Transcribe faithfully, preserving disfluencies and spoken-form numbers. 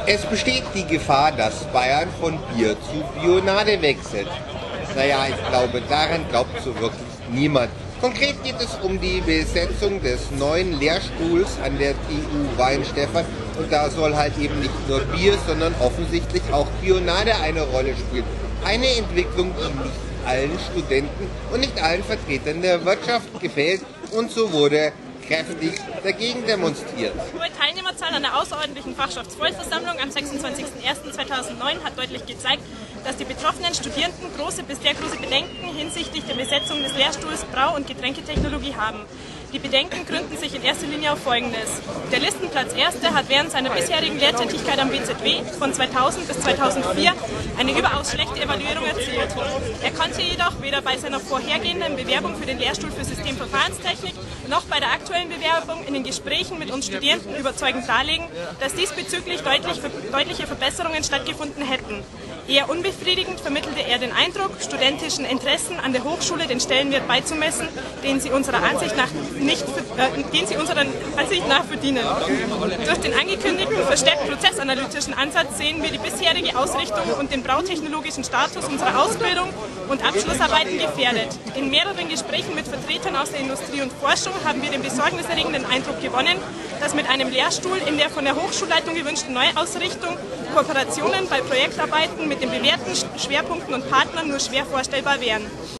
Es besteht die Gefahr, dass Bayern von Bier zu Bionade wechselt. Naja, ich glaube, daran glaubt so wirklich niemand. Konkret geht es um die Besetzung des neuen Lehrstuhls an der T U Weihenstephan. Und da soll halt eben nicht nur Bier, sondern offensichtlich auch Bionade eine Rolle spielen. Eine Entwicklung, die nicht allen Studenten und nicht allen Vertretern der Wirtschaft gefällt. Und so wurde kräftig dagegen demonstriert. Die hohe Teilnehmerzahl an der außerordentlichen Fachschaftsvollversammlung am sechsundzwanzigsten ersten zweitausendneun hat deutlich gezeigt, dass die betroffenen Studierenden große bis sehr große Bedenken hinsichtlich der Besetzung des Lehrstuhls Brau- und Getränketechnologie haben. Die Bedenken gründen sich in erster Linie auf Folgendes. Der Listenplatz Erste hat während seiner bisherigen Lehrtätigkeit am B Z W von zweitausend bis zweitausendvier eine überaus schlechte Evaluierung erzielt. Er konnte jedoch weder bei seiner vorhergehenden Bewerbung für den Lehrstuhl für Systemverfahrenstechnik noch bei der aktuellen Bewerbung in den Gesprächen mit uns Studierenden überzeugend darlegen, dass diesbezüglich deutlich, deutliche Verbesserungen stattgefunden hätten. Eher unbefriedigend vermittelte er den Eindruck, studentischen Interessen an der Hochschule den Stellenwert beizumessen, den sie unserer Ansicht nach nicht, äh, den sie unserer Ansicht nach verdienen. Durch den angekündigten verstärkt prozessanalytischen Ansatz sehen wir die bisherige Ausrichtung und den brautechnologischen Status unserer Ausbildung und Abschlussarbeiten gefährdet. In mehreren Gesprächen mit Vertretern aus der Industrie und Forschung haben wir den besorgniserregenden Eindruck gewonnen, dass mit einem Lehrstuhl in der von der Hochschulleitung gewünschten Neuausrichtung Kooperationen bei Projektarbeiten mit den bewährten Schwerpunkten und Partnern nur schwer vorstellbar wären.